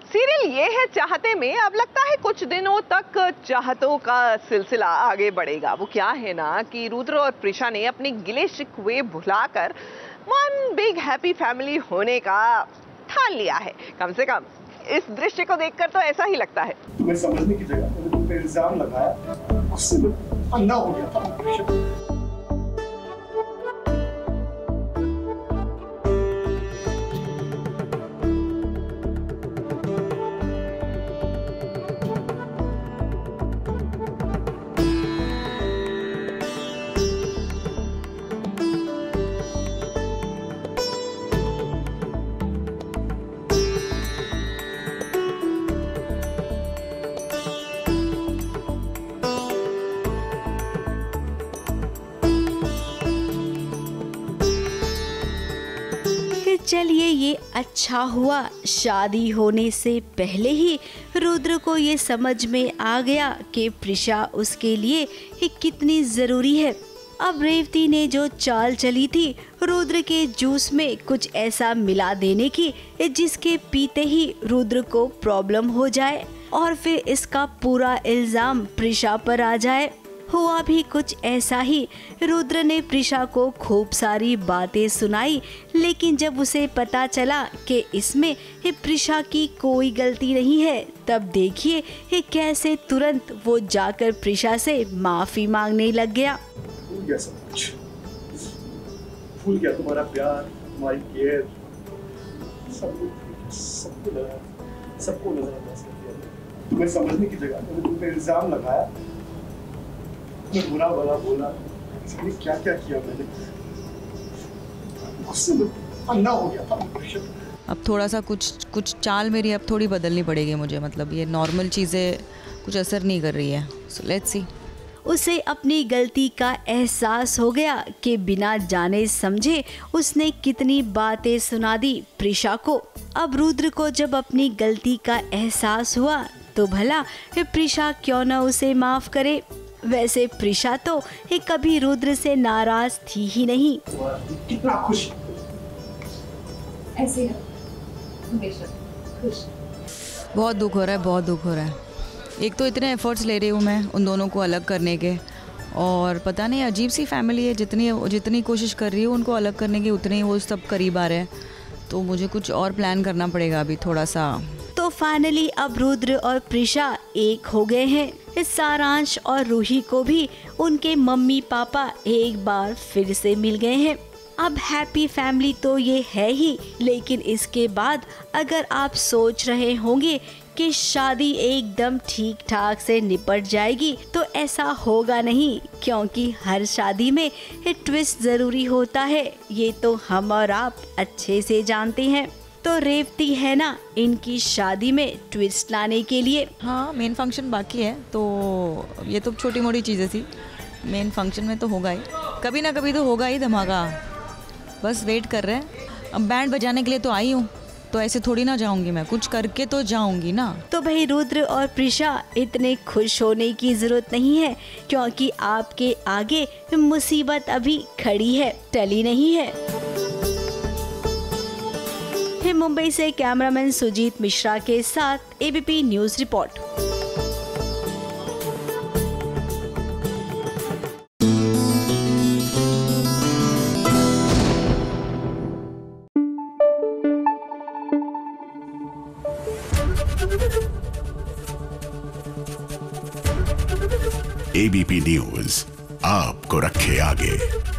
Serial ये है चाहते में अब लगता है कुछ दिनों तक चाहतों का सिलसिला आगे बढ़ेगा। वो क्या है ना कि रुद्र और प्रिशा ने अपने गिले शिकवे भुलाकर वन बिग हैप्पी फैमिली होने का ठान लिया है। कम से कम इस दृश्य को देखकर तो ऐसा ही लगता है। तुम्हें समझने की जगह मैंने तुम पे इल्जाम लगाया, उससे मैं अंधा हो गया था। चलिए ये अच्छा हुआ शादी होने से पहले ही रुद्र को ये समझ में आ गया कि प्रिशा उसके लिए कितनी ज़रूरी है। अब रेवती ने जो चाल चली थी रुद्र के जूस में कुछ ऐसा मिला देने की जिसके पीते ही रुद्र को प्रॉब्लम हो जाए और फिर इसका पूरा इल्ज़ाम प्रिशा पर आ जाए। हुआ भी कुछ ऐसा ही। रुद्र ने प्रिशा को खूब सारी बातें सुनाई, लेकिन जब उसे पता चला कि इसमें प्रिशा की कोई गलती नहीं है, तब देखिए कैसे तुरंत वो जाकर प्रिशा से माफी मांगने लग गया। भूल गया सब कुछ, भूल गया तुम्हारा प्यार, तुम्हारी केयर, सबको नजरअंदाज कर दिया। तुम्हें समझने की जगह मैंने तुम पे इल्जाम लगाया, मैं बुरा भला बोला, इसने क्या क्या किया मैंने, गुस्से में अंधा हो गया था। अब थोड़ा सा कुछ चाल मेरी अब थोड़ी बदलनी पड़ेगी मुझे, मतलब ये नॉर्मल चीज़ें कुछ असर नहीं कर रही है। So let's see. उसे अपनी गलती का एहसास हो गया कि बिना जाने समझे उसने कितनी बातें सुना दी प्रिशा को। अब रुद्र को जब अपनी गलती का एहसास हुआ तो भला प्रिशा क्यों न उसे माफ करे। वैसे प्रिशा तो कभी रुद्र से नाराज थी ही नहीं। कितना खुश ऐसे हमेशा खुश। बहुत दुख हो रहा है, बहुत दुख हो रहा है। एक तो इतने एफर्ट्स ले रही हूँ मैं उन दोनों को अलग करने के, और पता नहीं अजीब सी फैमिली है, जितनी कोशिश कर रही हूँ उनको अलग करने की उतने ही वो सब करीब आ रहे हैं। तो मुझे कुछ और प्लान करना पड़ेगा अभी थोड़ा सा। तो फाइनली अब रुद्र और प्रिशा एक हो गए हैं। सारांश और रूही को भी उनके मम्मी पापा एक बार फिर से मिल गए हैं। अब हैप्पी फैमिली तो ये है ही, लेकिन इसके बाद अगर आप सोच रहे होंगे कि शादी एकदम ठीक ठाक से निपट जाएगी, तो ऐसा होगा नहीं, क्योंकि हर शादी में ट्विस्ट ज़रूरी होता है। ये तो हम और आप अच्छे से जानते हैं। तो रेवती है ना इनकी शादी में ट्विस्ट लाने के लिए। हाँ, मेन फंक्शन बाकी है, तो ये तो छोटी मोटी चीज़ें थी। मेन फंक्शन में तो होगा ही, कभी ना कभी तो होगा ही धमाका। बस वेट कर रहे हैं। अब बैंड बजाने के लिए तो आई हूँ, तो ऐसे थोड़ी ना जाऊंगी, मैं कुछ करके तो जाऊंगी ना। तो भाई रुद्र और प्रिशा इतने खुश होने की जरूरत नहीं है, क्योंकि आपके आगे मुसीबत अभी खड़ी है, टली नहीं है। मुंबई से कैमरामैन सुजीत मिश्रा के साथ ABP news report. ABP news आपको रखे आगे।